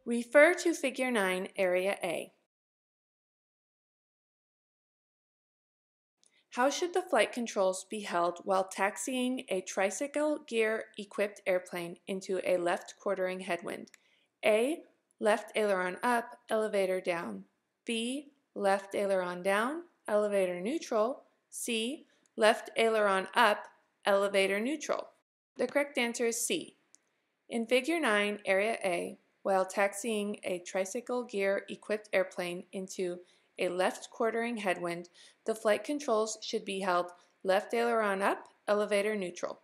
Refer to Figure 9, Area A. How should the flight controls be held while taxiing a tricycle gear equipped airplane into a left quartering headwind? A. Left aileron up, elevator down. B. Left aileron down, elevator neutral. C. Left aileron up, elevator neutral. The correct answer is C. In Figure 9, Area A, while taxiing a tricycle gear equipped airplane into a left quartering headwind, the flight controls should be held left aileron up, elevator neutral.